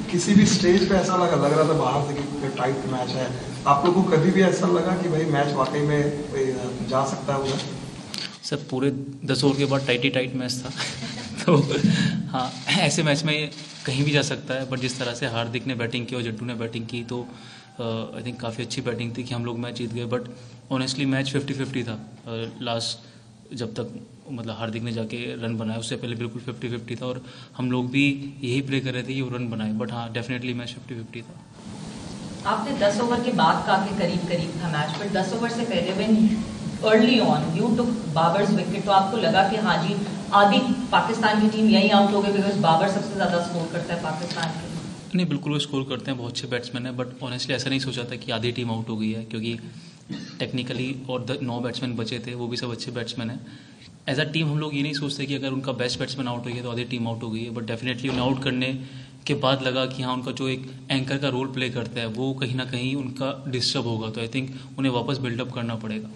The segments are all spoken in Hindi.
किसी भी स्टेज पे ऐसा लग रहा था बाहर से कि टाइट मैच है, आप लोग को कभी भी ऐसा लगा कि भाई मैच वाकई में जा सकता है उधर? सर पूरे 10 ओवर के बाद टाइट मैच था तो हाँ, ऐसे मैच में कहीं भी जा सकता है, बट जिस तरह से हार्दिक ने बैटिंग की और जड्डू ने बैटिंग की तो आई थिंक काफ़ी अच्छी बैटिंग थी कि हम लोग मैच जीत गए। बट ऑनेस्टली मैच 50-50 था। लास्ट जब तक मतलब हार्दिक ने जाके रन बनाया उससे पहले बिल्कुल 50-50 था और हम लोग भी यही प्ले कर रहे थे कि वो रन बनाए। बट हाँ, डेफिनेटली मैच 50-50 था। आपने 10 ओवर के बाद का के करीब था मैच, पर 10 ओवर से पहले when early on you took Babar's wicket, तो आपको लगा कि हाँ जी आधी पाकिस्तान की टीम यहीं आउट हो गई बिकॉज बाबर सबसे ज़्यादा स्कोर करता है पाकिस्तान के? नहीं, बिल्कुल वो स्कोर करते हैं, बहुत अच्छे बैट्समैन हैं, बट ऑनेस्टली ऐसा नहीं सोचा था कि आधी टीम आउट हो गई है, क्योंकि टेक्निकली और 9 बैट्समैन बचे थे, वो भी सब अच्छे बैट्समैन हैं। एज अ टीम हम लोग ये नहीं सोचते कि अगर उनका बेस्ट बैट्समैन आउट हो गया तो आधी टीम आउट हो गई है, बट डेफिनेटली उन्हें आउट करने के बाद लगा कि हाँ उनका जो एक एंकर का रोल प्ले करता है वो कहीं ना कहीं उनका डिस्टर्ब होगा, तो आई थिंक उन्हें वापस बिल्डअप करना पड़ेगा।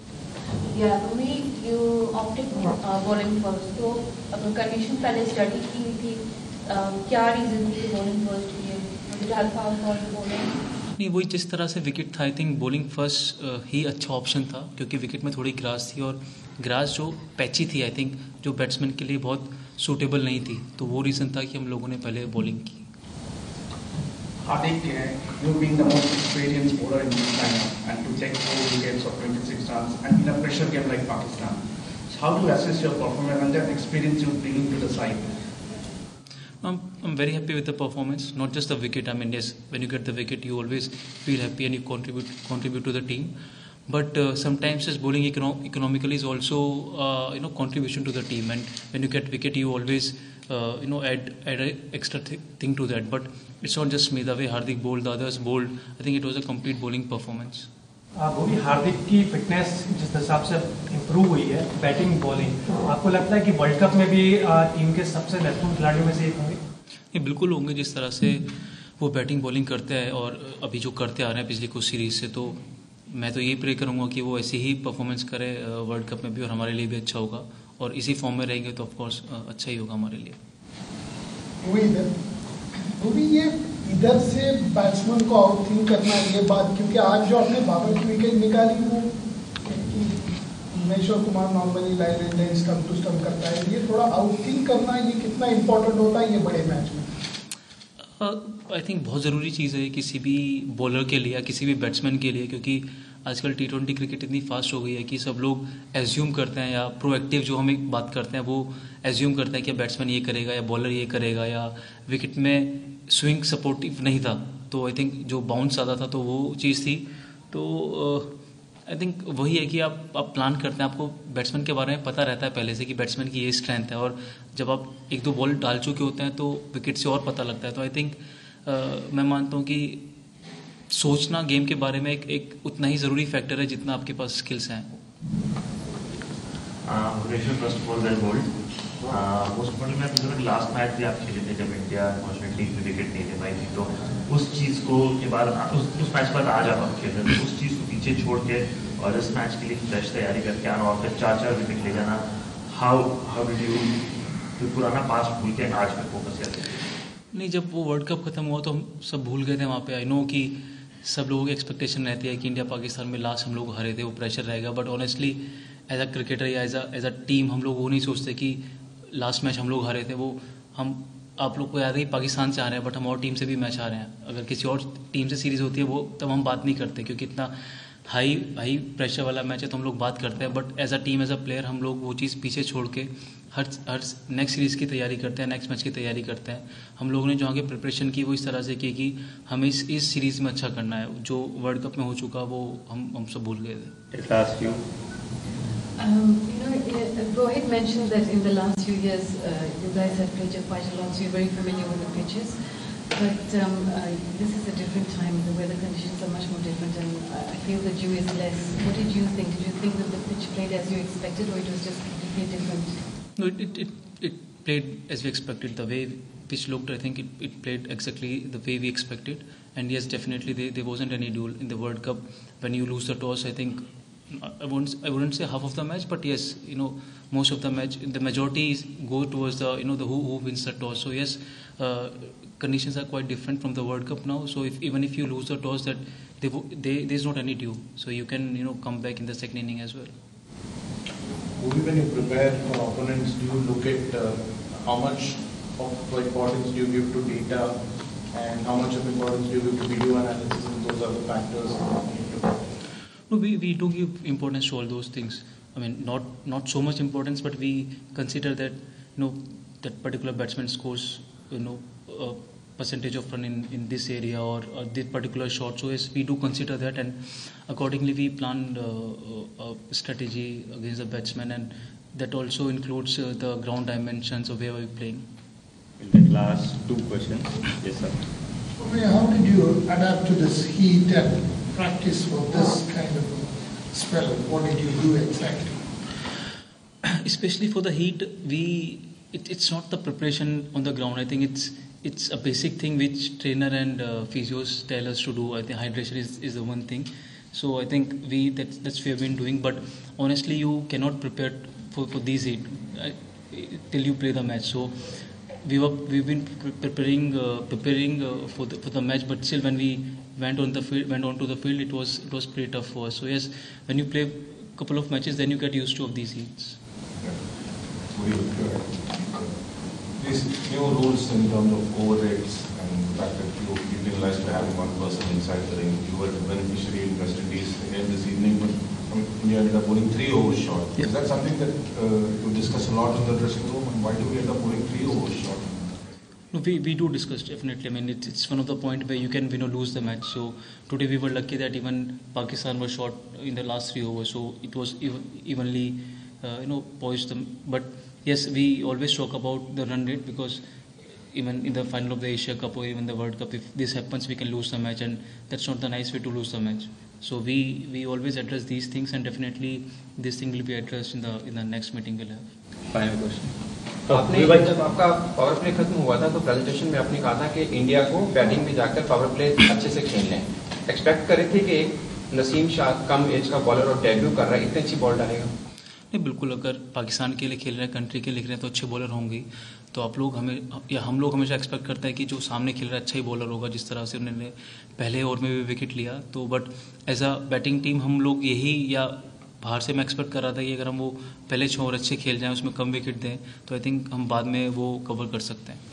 बॉलिंग फर्स्ट, तो कंडीशन पहले स्टडी की हुई थी, क्या रीजन थी बॉलिंग फर्स्ट की? नहीं, वही जिस तरह से विकेट था, आई थिंक बॉलिंग फर्स्ट ही अच्छा ऑप्शन था, क्योंकि विकेट में थोड़ी ग्रास थी और ग्रास जो पैची थी आई थिंक जो बैट्समैन के लिए बहुत सूटेबल नहीं थी, तो वो रीज़न था कि हम लोगों ने पहले बॉलिंग की। Hardik, you being the most experienced bowler in this lineup and to take 4 wickets of 26 runs and in a pressure game like Pakistan, so how do you assess your performance and that experience you bring to the side? I'm very happy with the performance, not just the wicket. I mean, yes, when you get the wicket, you always feel happy and you contribute to the team. But sometimes as bowling economically is also contribution to the team. And when you get wicket, you always add an extra thing to that. But it's not just me. The way Hardik bowled, the others bowled, I think it was a complete bowling performance. वो भी हार्दिक की फिटनेस जिस हिसाब से इम्प्रूव हुई है बैटिंग बॉलिंग, आपको लगता है कि वर्ल्ड कप में भी टीम के सबसे महत्वपूर्ण खिलाड़ियों में से एक होंगे? ये बिल्कुल होंगे, जिस तरह से वो बैटिंग बॉलिंग करते हैं और अभी जो करते आ रहे हैं पिछली कुछ सीरीज से, तो मैं तो यही प्रे करूंगा कि वो ऐसी ही परफॉर्मेंस करे वर्ल्ड कप में भी और हमारे लिए भी अच्छा होगा, और इसी फॉर्म में रहेंगे तो ऑफकोर्स अच्छा ही होगा हमारे लिए। ये इधर से बैट्समैन को आउट थिंक करना ये बात, क्योंकि आज जो आपने बाबर की विकेट निकाली वो Maheshwar Kumar normally line length stump to stump करता है, ये थोड़ा आउट थिंक करना ये कितना इंपॉर्टेंट होता है ये बड़े मैच में? आई थिंक बहुत ज़रूरी चीज़ है किसी भी बॉलर के लिए या किसी भी बैट्समैन के लिए, क्योंकि आजकल T20 क्रिकेट इतनी फास्ट हो गई है कि सब लोग एज्यूम करते हैं या प्रोएक्टिव जो हम एक बात करते हैं वो एज्यूम करते हैं कि बैट्समैन ये करेगा या बॉलर ये करेगा, या विकेट में स्विंग सपोर्टिव नहीं था तो आई थिंक जो बाउंस आता था तो वो चीज़ थी। तो आई थिंक वही है कि आप प्लान करते हैं, आपको बैट्समैन के बारे में पता रहता है पहले से कि बैट्समैन की ये स्ट्रेंथ है, और जब आप 1-2 बॉल डाल चुके होते हैं तो विकेट से और पता लगता है। तो आई थिंक मैं मानता हूँ कि सोचना गेम के बारे में एक उतना ही ज़रूरी फैक्टर है जितना आपके पास स्किल्स हैं। लास्ट मैच भी आप खेले थे जब इंडिया अनफॉर्चुनेटली विकेट नहीं ले पाई थी, तो उस चीज़ को के बाद उस मैच के बाद आज आप खेल रहे थे, उस चीज़ को पीछे छोड़ के और इस मैच के लिए फ्रेश तैयारी करके आना और फिर 4 विकेट ले जाना, हाउ डिड यू पुराना पास्ट भूल के आज पे फोकस करते? नहीं, जब वो वर्ल्ड कप खत्म हुआ तो हम सब भूल गए थे वहाँ पे। आई नो कि सब लोगों की एक्सपेक्टेशन रहती है कि इंडिया पाकिस्तान में लास्ट हम लोग हरे थे, वो प्रेशर रहेगा, but honestly as a cricketer या एज अ टीम हम लोग वो नहीं सोचते कि लास्ट मैच हम लोग हारे थे। वो हम आप लोग को याद है कि पाकिस्तान से आ रहे हैं, बट हम और टीम से भी मैच आ रहे हैं। अगर किसी और टीम से सीरीज़ होती है वो तब हम बात नहीं करते, क्योंकि इतना हाई प्रेशर वाला मैच है तो हम लोग बात करते हैं, but as a team as a player हम लोग वो चीज़ पीछे छोड़ के हर नेक्स्ट सीरीज़ की तैयारी करते हैं, नेक्स्ट मैच की तैयारी करते हैं। हम लोगों ने जो आगे प्रिपरेशन की वो इस तरह से की कि हमें इस सीरीज़ में अच्छा करना है। जो वर्ल्ड कप में हो चुका वो हम सब भूल गए थे। Rohit mentioned that in the last few years you guys have played quite a lot, so you're very familiar with the pitches. But this is a different time. The weather conditions are much more different, and I feel the dew is less. What did you think? Did you think that the pitch played as you expected, or it was just completely different? No, it played as we expected. The way pitch looked, I think it played exactly the way we expected. And yes, definitely there wasn't any duel in the World Cup. When you lose the toss, I think I wouldn't say half of the match, but yes, most of the match, the majority go towards the the who wins the toss. So yes, conditions are quite different from the World Cup now. So even if you lose the toss, that there's not any due. So you can come back in the second inning as well. When you prepare for opponents, do you look at how much of importance do you give to data and how much of importance do you give to video analysis, and those are the factors when you prepare? No, we do give importance to all those things. I mean, not so much importance, but we consider that that particular batsman scores a percentage of run in this area or this particular shot. So yes, we do consider that, and accordingly we plan a strategy against the batsman, and that also includes the ground dimensions of where we're playing. We'll take last two questions. Yes, sir. Okay, how did you adapt to this heat and practice for this kind of spell? What did you do exactly? Especially for the heat, it's not the preparation on the ground. I think it's a basic thing which trainer and physios tell us to do. I think hydration is the one thing. So I think that's what we have been doing. But honestly, you cannot prepare for these heat till you play the match. So we've been preparing for the match, but still when we went onto the field, it was pretty tough for us. So yes, when you play a couple of matches, then you get used to of these heats. These new rules in terms of overrates and the fact that you penalized by having one person inside the ring, you were the beneficiary in West Indies again this evening, but India ended up bowling 3 overs short. Yep. Is that something that you discuss a lot in the dressing room, and why do we end up bowling 3 overs short? No, we do discuss definitely. I mean, it's one of the point where you can lose the match. So today we were lucky that even Pakistan was short in the last 3 overs, so it was evenly poised them. But yes, we always talk about the run rate, because even in the final of the Asia Cup or even the World Cup, if this happens, we can lose the match, and that's not the nice way to lose the match. So we always address these things, and definitely this thing will be addressed in the next meeting we'll have. Final question. आपने जब आपका पावर प्ले खत्म हुआ था तो प्रेजेंटेशन में आपने कहा था कि इंडिया को बैटिंग में जाकर पावर प्ले अच्छे से खेल लें. एक्सपेक्ट करे थे कि नसीम शाह कम एज का बॉलर और डेब्यू कर रहा है, इतनी अच्छी बॉल डालेगा? नहीं, बिल्कुल. अगर पाकिस्तान के लिए खेल रहे हैं, कंट्री के लिए खेल रहे हैं, तो अच्छे बॉलर होंगे. तो हम लोग हमेशा एक्सपेक्ट करते हैं कि जो सामने खेल रहा है अच्छा ही बॉलर होगा, जिस तरह से उन्होंने पहले ओवर में भी विकेट लिया. तो but as a batting team हम लोग यही, या बाहर से मैं एक्सपेक्ट कर रहा था कि अगर हम वो पहले 6 ओवर अच्छे खेल जाएं, उसमें कम विकेट दें, तो आई थिंक हम बाद में वो कवर कर सकते हैं.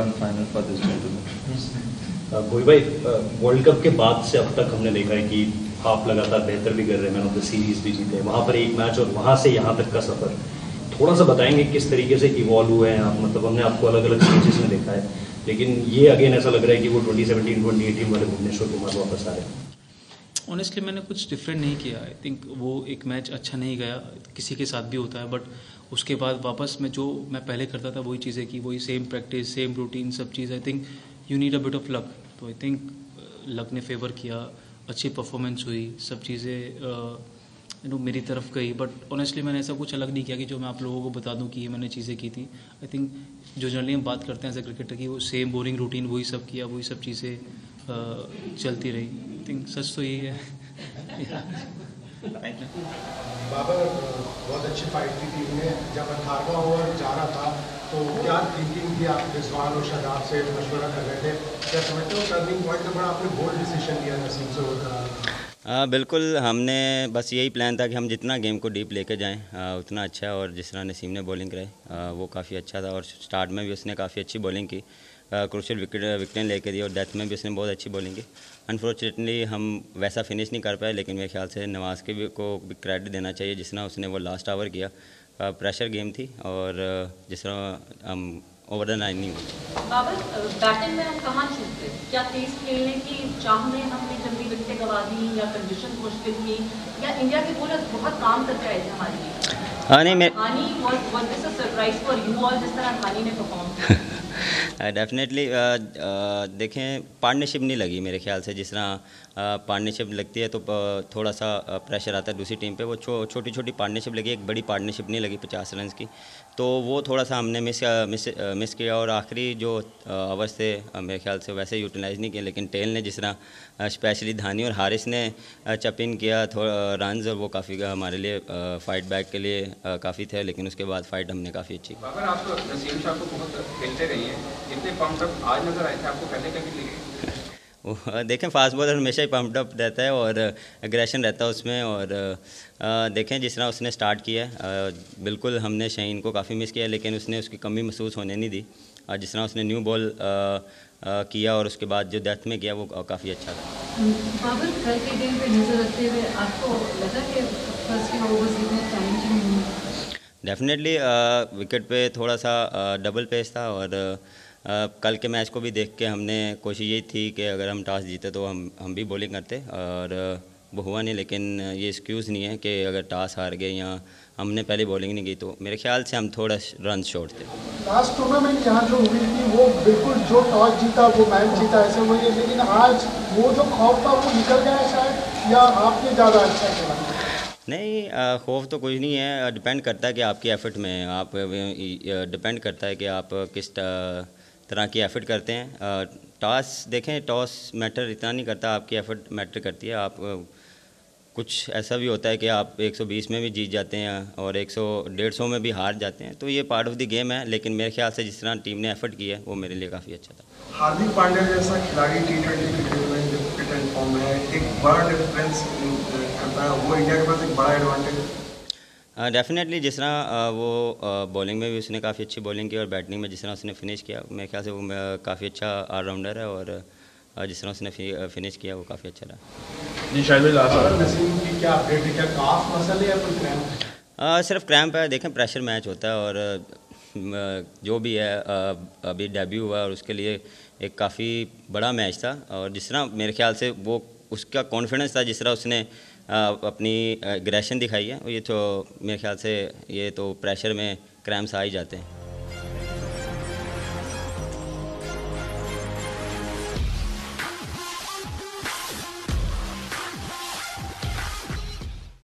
कोई भाई, वर्ल्ड कप के बाद से अब तक हमने देखा है कि आप लगातार बेहतर भी कर रहे हैं, मैन ऑफ द सीरीज भी जीते, वहाँ पर एक मैच और वहाँ से यहाँ तक का सफर थोड़ा सा बताएंगे किस तरीके से इवॉल्व हुए हैं आप? मतलब हमने आपको अलग अलग स्टेजेस में देखा है, लेकिन ये अगेन ऐसा लग रहा है कि वो 2017-2018 वाले भुवनेश्वर कुमार वापस आ रहे हैं. ऑनेस्टली मैंने कुछ डिफरेंट नहीं किया. आई थिंक वो एक मैच अच्छा नहीं गया, किसी के साथ भी होता है, बट उसके बाद वापस मैं पहले करता था वही चीज़ें की, वही सेम प्रैक्टिस, सेम रूटीन, सब चीज़. I think you need a bit of luck. तो आई थिंक लक ने फेवर किया, अच्छी परफॉर्मेंस हुई, सब चीज़ें मेरी तरफ गई. बट ऑनेस्टली मैंने ऐसा कुछ अलग नहीं किया कि जो मैं आप लोगों को बता दूं कि ये मैंने चीज़ें की थी. आई थिंक जो जनरली हम बात करते हैं एज ए क्रिकेटर की, वो सेम बोरिंग रूटीन वही सब किया, वही सब चीज़ें चलती रही. आई थिंक सच तो यही है. बाबर, बहुत अच्छी फाइट थी टीम में. जब 18वां ओवर जा रहा था तो क्या थिंकिंग थी? आप रिजवान और शादाब से मशवरा कर रहे थे, क्या समझते हो टर्निंग पॉइंट का बड़ा आपने बोल्ड डिसीजन लिया नसीम से होकर? हाँ बिल्कुल, हमने बस यही प्लान था कि हम जितना गेम को डीप लेके जाएं उतना अच्छा. और जिस तरह नसीम ने बॉलिंग कराई वो काफ़ी अच्छा था, और स्टार्ट में भी उसने काफ़ी अच्छी बॉलिंग की, क्रूशियल विकेटें लेके दी, और डेथ में भी उसने बहुत अच्छी बॉलिंग की. अनफॉर्चुनेटली हम वैसा फिनिश नहीं कर पाए, लेकिन मेरे ख्याल से नवाज़ को भी क्रेडिट देना चाहिए जिस तरह उसने वो लास्ट ओवर किया. प्रेशर गेम थी, और जिस तरह हम ओवर द 9 नहीं हुई. बाबर, बैटिंग में हम कहाँ चूकते? क्या तेज खेलने की चाह में हमने जल्दी विकेटें गंवा दी, या कंडीशन मुश्किल थी, या इंडिया के बॉलर बहुत काम करके आए थे हमारे लिए? हाँ नहीं, Hani was this a surprise for you all जिस तरह हानी ने परफॉर्म किया? डेफिनेटली देखें, पार्टनरशिप नहीं लगी मेरे ख्याल से. जिस तरह पार्टनरशिप लगती है तो थोड़ा सा प्रेशर आता है दूसरी टीम पे. वो छोटी छोटी पार्टनरशिप लगी, एक बड़ी पार्टनरशिप नहीं लगी 50 रन की, तो वो थोड़ा सा हमने मिस किया. और आखिरी जो ओवर्स थे मेरे ख्याल से वैसे यूटिलाइज़ नहीं किए, लेकिन टेल ने जिस तरह स्पेशली धानी और हारिस ने चप इन किया थोड़ा रन्स, और वो काफ़ी हमारे लिए फाइट बैक के लिए काफ़ी थे. लेकिन उसके बाद फाइट हमने काफ़ी अच्छी. अगर आप नसीम शाह को बहुत खेलते रहिए रही है, इतने पम्प्ड अप आज नजर आए थे आपको, पहले कभी लगे? देखें फास्ट बॉलर हमेशा ही पम्प्ड अप रहता है और एग्रेशन रहता है उसमें। और देखें जिस तरह उसने स्टार्ट किया है, बिल्कुल हमने शाहीन को काफ़ी मिस किया, लेकिन उसने उसकी कमी महसूस होने नहीं दी। और जिस तरह उसने न्यू बॉल किया और उसके बाद जो डेथ में किया वो काफ़ी अच्छा था। बाबर कल के गेम पे नजर रखते हुए आपको लगा कि फर्स्ट के ओवर्स इतने चैलेंजिंग नहीं? डेफिनेटली विकेट पे थोड़ा सा डबल पेस था और कल के मैच को भी देख के हमने कोशिश यही थी कि अगर हम टॉस जीते तो हम भी बॉलिंग करते और वो हुआ नहीं। लेकिन ये एक्सक्यूज़ नहीं है कि अगर टॉस हार गए या हमने पहले बॉलिंग नहीं की, तो मेरे ख्याल से हम थोड़ा रन शॉर्ट थे। लास्ट टूर्नामेंट यहाँ जो हुई थी वो बिल्कुल जो टॉस जीता वो मैच जीता ऐसे हुई है, लेकिन आज वो जो खौफ था वो निकल गया है शायद, या आपने ज़्यादा अच्छा खेला? नहीं, खौफ तो कुछ नहीं है, डिपेंड करता है कि आपकी एफर्ट में आप डिपेंड करता है कि आप किस तरह की एफर्ट करते हैं। टॉस देखें, टॉस मैटर इतना नहीं करता, आपकी एफर्ट मैटर करती है। आप कुछ ऐसा भी होता है कि आप 120 में भी जीत जाते हैं और 100-150 में भी हार जाते हैं, तो ये पार्ट ऑफ द गेम है। लेकिन मेरे ख्याल से जिस तरह टीम ने एफर्ट किया है वो मेरे लिए काफ़ी अच्छा था। हार्दिक पांड्या जैसा खिलाड़ी T20 क्रिकेट में जब फिट एंड फॉर्म में एक बड़ा डिफरेंस करता है, वो इंडिया के पास एक बड़ा एडवांटेज। डेफिनेटली जिस तरह वो बॉलिंग में भी उसने काफ़ी अच्छी बॉलिंग की और बैटिंग में जिस तरह उसने फिनिश किया, मेरे ख्याल से वो काफ़ी अच्छा ऑलराउंडर है और जिस तरह उसने फिनिश किया वो काफ़ी अच्छा रहा। जी शायद नसीम की क्या अपडेट है, क्या काफ मसले या कोई क्रैम्प? सिर्फ क्रैम्प है। देखें प्रेशर मैच होता है और जो भी है अभी डेब्यू हुआ और उसके लिए एक काफ़ी बड़ा मैच था और जिस तरह मेरे ख्याल से वो उसका कॉन्फिडेंस था, जिस तरह उसने अपनी एग्रेशन दिखाई है, ये तो मेरे ख्याल से ये तो प्रेशर में क्रैम्प्स आ ही जाते हैं।